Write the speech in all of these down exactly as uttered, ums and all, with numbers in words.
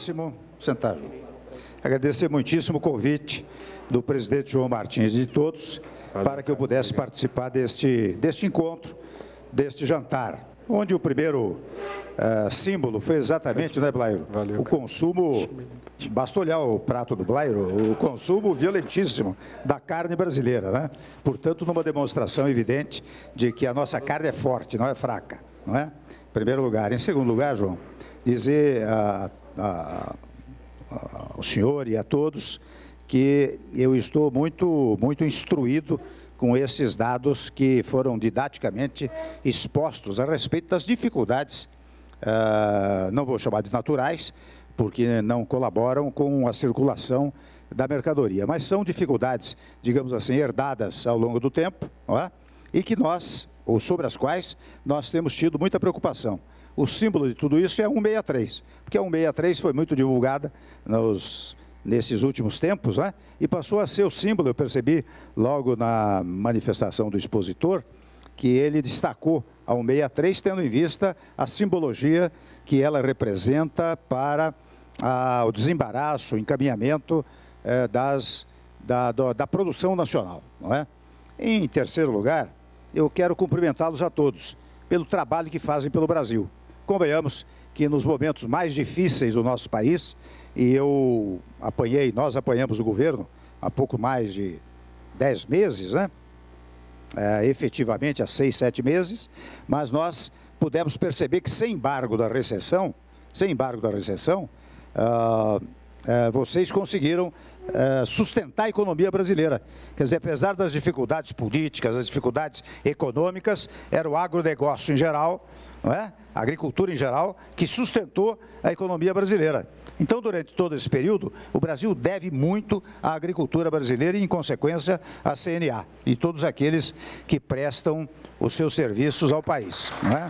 muitíssimo, sentar, João. Agradecer muitíssimo o convite do presidente João Martins e de todos para que eu pudesse participar deste, deste encontro, deste jantar, onde o primeiro uh, símbolo foi exatamente, né, Blairo? Valeu. O consumo, basta olhar o prato do Blairo, o consumo violentíssimo da carne brasileira, né? Portanto, numa demonstração evidente de que a nossa carne é forte, não é fraca, não é? Em primeiro lugar. Em segundo lugar, João, dizer a, a, a, ao senhor e a todos que eu estou muito, muito instruído com esses dados que foram didaticamente expostos a respeito das dificuldades, uh, não vou chamar de naturais, porque não colaboram com a circulação da mercadoria, mas são dificuldades, digamos assim, herdadas ao longo do tempo, não é? E que nós, ou sobre as quais, nós temos tido muita preocupação. O símbolo de tudo isso é a cento e sessenta e três, porque a cento e sessenta e três foi muito divulgada nos... nesses últimos tempos, né? E passou a ser o símbolo, eu percebi logo na manifestação do expositor, que ele destacou a cento e sessenta e três, tendo em vista a simbologia que ela representa para a, o desembaraço, o encaminhamento eh, das, da, da, da produção nacional, não é? Em terceiro lugar, eu quero cumprimentá-los a todos pelo trabalho que fazem pelo Brasil. Convenhamos que nos momentos mais difíceis do nosso país, e eu apanhei, nós apanhamos o governo há pouco mais de dez meses, né? É, efetivamente há seis, sete meses, mas nós pudemos perceber que sem embargo da recessão, sem embargo da recessão, ah, ah, vocês conseguiram ah, sustentar a economia brasileira. Quer dizer, apesar das dificuldades políticas, das dificuldades econômicas, era o agronegócio em geral, não é? A agricultura em geral, que sustentou a economia brasileira. Então, durante todo esse período, o Brasil deve muito à agricultura brasileira e, em consequência, à C N A e todos aqueles que prestam os seus serviços ao país, não é?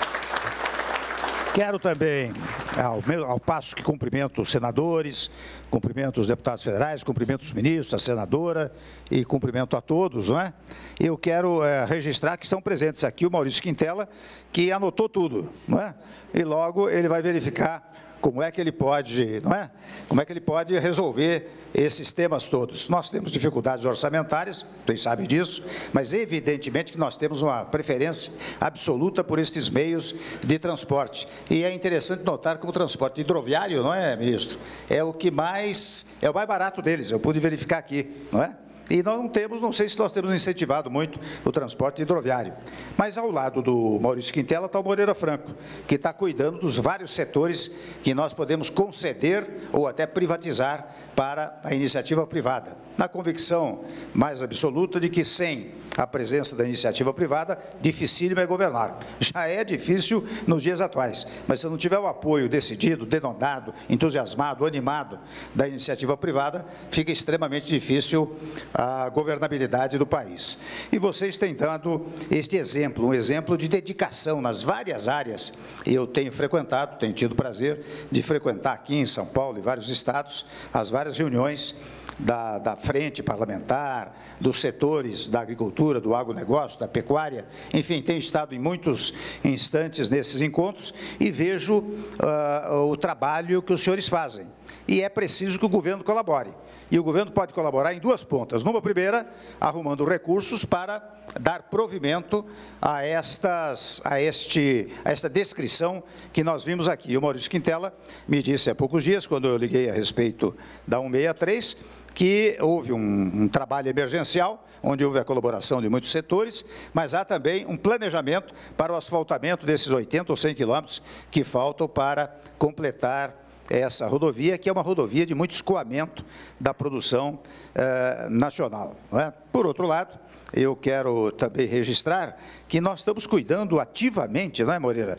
Quero também, ao, meu, ao passo que cumprimento os senadores, cumprimento os deputados federais, cumprimento os ministros, a senadora e cumprimento a todos, não é? Eu quero é, registrar que estão presentes aqui o Maurício Quintela, que anotou tudo, não é? E logo ele vai verificar como é que ele pode, não é? Como é que ele pode resolver esses temas todos. Nós temos dificuldades orçamentárias, vocês sabem disso, mas evidentemente que nós temos uma preferência absoluta por estes meios de transporte. E é interessante notar que o transporte hidroviário, não é, ministro? É o que mais, é o mais barato deles, eu pude verificar aqui, não é? E nós não temos, não sei se nós temos incentivado muito o transporte hidroviário. Mas ao lado do Maurício Quintela está o Moreira Franco, que está cuidando dos vários setores que nós podemos conceder ou até privatizar para a iniciativa privada, na convicção mais absoluta de que sem a presença da iniciativa privada, dificílimo é governar. Já é difícil nos dias atuais, mas se não tiver o apoio decidido, denodado, entusiasmado, animado da iniciativa privada, fica extremamente difícil a governabilidade do país. E vocês têm dado este exemplo, um exemplo de dedicação nas várias áreas. Eu tenho frequentado, tenho tido o prazer de frequentar aqui em São Paulo e vários estados, as várias reuniões Da, da frente parlamentar, dos setores da agricultura, do agronegócio, da pecuária, enfim, tenho estado em muitos instantes nesses encontros e vejo uh, o trabalho que os senhores fazem. E é preciso que o governo colabore. E o governo pode colaborar em duas pontas. Numa primeira, arrumando recursos para dar provimento a, estas, a, este, a esta descrição que nós vimos aqui. O Maurício Quintela me disse há poucos dias, quando eu liguei a respeito da cento e sessenta e três, que houve um, um trabalho emergencial, onde houve a colaboração de muitos setores, mas há também um planejamento para o asfaltamento desses oitenta ou cem quilômetros que faltam para completar essa rodovia, que é uma rodovia de muito escoamento da produção eh, nacional, não é? Por outro lado, eu quero também registrar que nós estamos cuidando ativamente, não é, Moreira,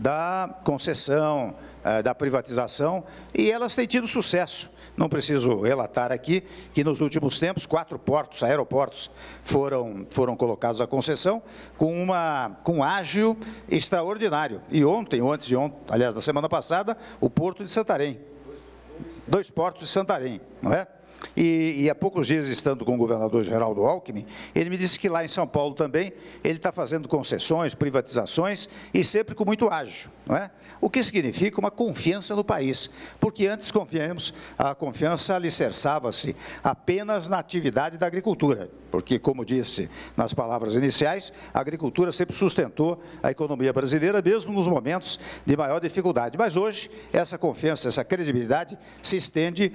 da concessão, eh, da privatização, e elas têm tido sucesso. Não preciso relatar aqui que nos últimos tempos, quatro portos, aeroportos, foram, foram colocados à concessão com, uma, com um ágio extraordinário. E ontem, ou antes de ontem, aliás, na semana passada, o Porto de Santarém. Dois portos de Santarém, não é? E, e há poucos dias, estando com o governador Geraldo Alckmin, ele me disse que lá em São Paulo também, ele está fazendo concessões, privatizações, e sempre com muito ágio, não é? O que significa uma confiança no país, porque antes, confiamos, a confiança alicerçava-se apenas na atividade da agricultura, porque, como disse nas palavras iniciais, a agricultura sempre sustentou a economia brasileira, mesmo nos momentos de maior dificuldade. Mas hoje, essa confiança, essa credibilidade se estende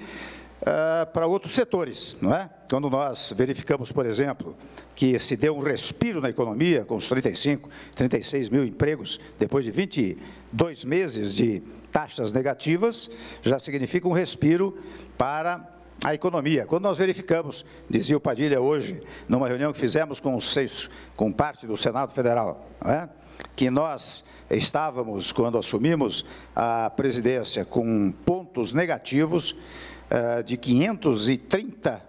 Uh, para outros setores, não é? Quando nós verificamos, por exemplo, que se deu um respiro na economia, com os trinta e cinco, trinta e seis mil empregos, depois de vinte e dois meses de taxas negativas, já significa um respiro para a economia. Quando nós verificamos, dizia o Padilha hoje, numa reunião que fizemos com, os seis, com parte do Senado Federal, não é? Que nós estávamos, quando assumimos a presidência, com pontos negativos, Uh, de quinhentos e trinta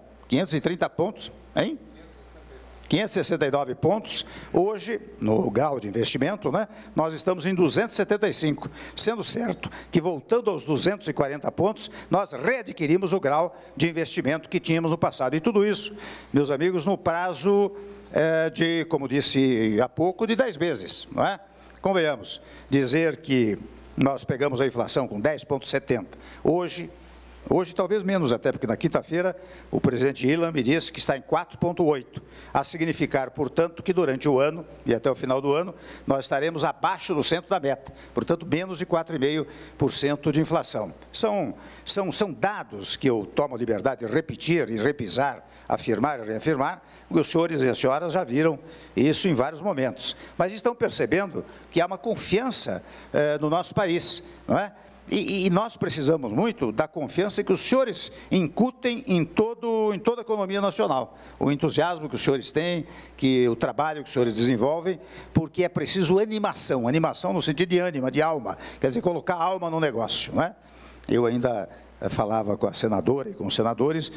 pontos, hein? quinhentos e sessenta e nove pontos. Hoje, no grau de investimento, né, nós estamos em duzentos e setenta e cinco, sendo certo que, voltando aos duzentos e quarenta pontos, nós readquirimos o grau de investimento que tínhamos no passado. E tudo isso, meus amigos, no prazo eh, de, como disse há pouco, de dez meses, não é? Convenhamos, dizer que nós pegamos a inflação com dez vírgula setenta, hoje, Hoje, talvez menos até, porque na quinta-feira o presidente Ilan me disse que está em quatro vírgula oito, a significar, portanto, que durante o ano e até o final do ano, nós estaremos abaixo do centro da meta, portanto, menos de quatro vírgula cinco por cento de inflação. São, são, são dados que eu tomo a liberdade de repetir e repisar, afirmar e reafirmar, porque os senhores e as senhoras já viram isso em vários momentos, mas estão percebendo que há uma confiança eh, no nosso país, não é? E, e nós precisamos muito da confiança que os senhores incutem em, todo, em toda a economia nacional. O entusiasmo que os senhores têm, que o trabalho que os senhores desenvolvem, porque é preciso animação, animação no sentido de ânima, de alma, quer dizer, colocar alma no negócio, não é? Eu ainda falava com a senadora e com os senadores,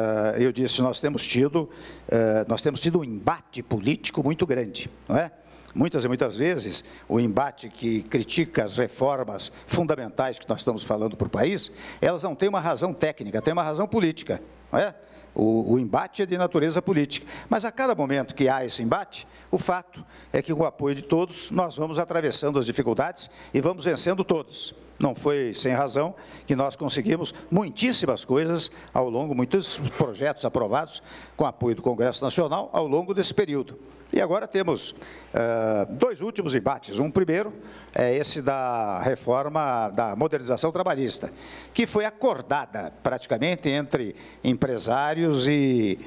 eu disse, nós temos tido, nós temos tido um embate político muito grande, não é? Muitas e muitas vezes, o embate que critica as reformas fundamentais que nós estamos falando para o país, elas não têm uma razão técnica, têm uma razão política, não é? O, o embate é de natureza política. Mas a cada momento que há esse embate, o fato é que com o apoio de todos, nós vamos atravessando as dificuldades e vamos vencendo todos. Não foi sem razão que nós conseguimos muitíssimas coisas ao longo, muitos projetos aprovados com apoio do Congresso Nacional ao longo desse período. E agora temos uh, dois últimos embates. Um primeiro é esse da reforma da modernização trabalhista, que foi acordada praticamente entre empresários e,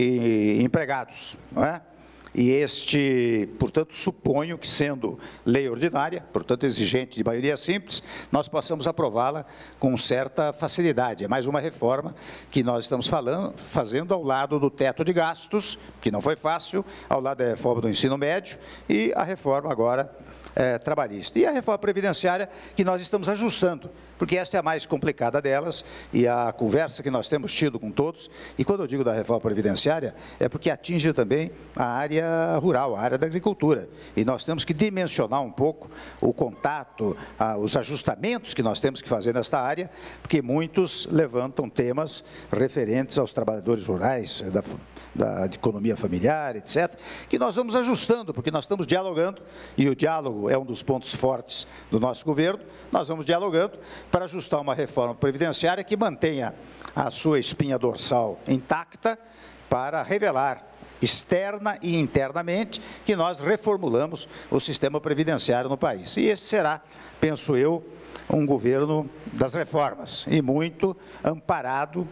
e empregados, não é? E este, portanto, suponho que, sendo lei ordinária, portanto, exigente de maioria simples, nós possamos aprová-la com certa facilidade. É mais uma reforma que nós estamos falando, fazendo ao lado do teto de gastos, que não foi fácil, ao lado da reforma do ensino médio e a reforma agora é, trabalhista. E a reforma previdenciária que nós estamos ajustando, porque esta é a mais complicada delas, e a conversa que nós temos tido com todos, e quando eu digo da reforma previdenciária, é porque atinge também a área rural, a área da agricultura, e nós temos que dimensionar um pouco o contato, a, os ajustamentos que nós temos que fazer nesta área, porque muitos levantam temas referentes aos trabalhadores rurais, da, da economia familiar, etcétera, que nós vamos ajustando, porque nós estamos dialogando, e o diálogo é um dos pontos fortes do nosso governo, nós vamos dialogando para ajustar uma reforma previdenciária que mantenha a sua espinha dorsal intacta para revelar externa e internamente que nós reformulamos o sistema previdenciário no país. E esse será, penso eu, um governo das reformas e muito amparado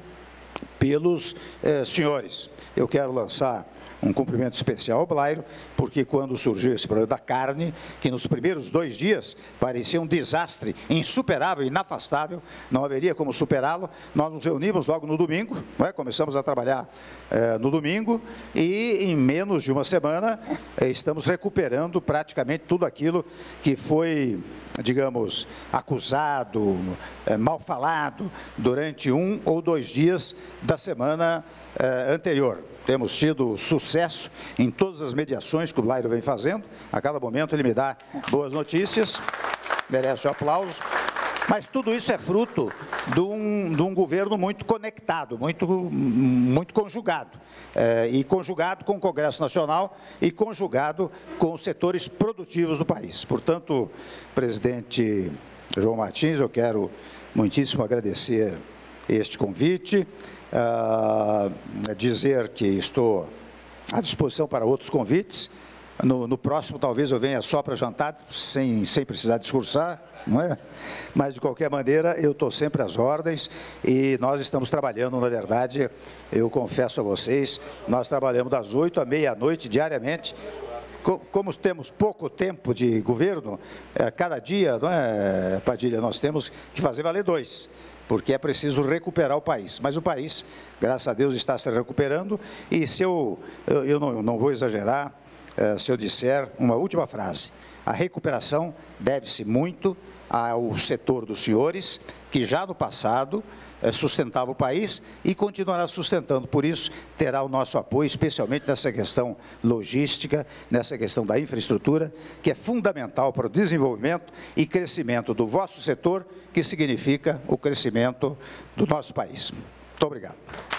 pelos eh, senhores. Eu quero lançar um cumprimento especial ao Blairo, porque quando surgiu esse problema da carne, que nos primeiros dois dias parecia um desastre insuperável, inafastável, não haveria como superá-lo, nós nos reunimos logo no domingo, não é? Começamos a trabalhar eh, no domingo, e em menos de uma semana eh, estamos recuperando praticamente tudo aquilo que foi, digamos, acusado, eh, mal falado, durante um ou dois dias da semana eh, anterior. Temos tido sucesso em todas as mediações que o Blairo vem fazendo. A cada momento ele me dá boas notícias, merece o aplauso. Mas tudo isso é fruto de um, de um governo muito conectado, muito, muito conjugado. É, e conjugado com o Congresso Nacional e conjugado com os setores produtivos do país. Portanto, presidente João Martins, eu quero muitíssimo agradecer este convite, uh, dizer que estou à disposição para outros convites. No, no próximo, talvez eu venha só para jantar, sem, sem precisar discursar, não é? Mas, de qualquer maneira, eu estou sempre às ordens e nós estamos trabalhando, na verdade, eu confesso a vocês, nós trabalhamos das oito à meia-noite, diariamente. Como temos pouco tempo de governo, cada dia, não é, Padilha, nós temos que fazer valer dois, porque é preciso recuperar o país. Mas o país, graças a Deus, está se recuperando e se eu, eu, eu não, não vou exagerar, se eu disser uma última frase, a recuperação deve-se muito ao setor dos senhores, que já no passado sustentava o país e continuará sustentando. Por isso, terá o nosso apoio, especialmente nessa questão logística, nessa questão da infraestrutura, que é fundamental para o desenvolvimento e crescimento do vosso setor, que significa o crescimento do nosso país. Muito obrigado.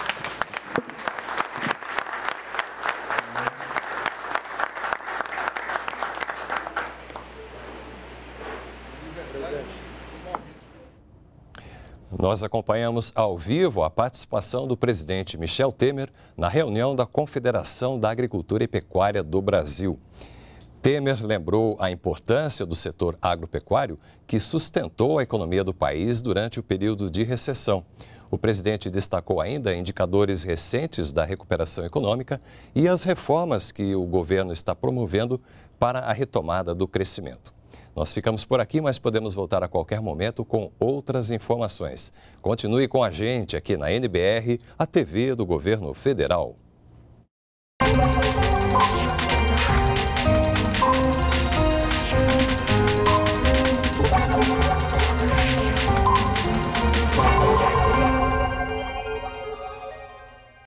Nós acompanhamos ao vivo a participação do presidente Michel Temer na reunião da Confederação da Agricultura e Pecuária do Brasil. Temer lembrou a importância do setor agropecuário, que sustentou a economia do país durante o período de recessão. O presidente destacou ainda indicadores recentes da recuperação econômica e as reformas que o governo está promovendo para a retomada do crescimento. Nós ficamos por aqui, mas podemos voltar a qualquer momento com outras informações. Continue com a gente aqui na N B R, a T V do Governo Federal.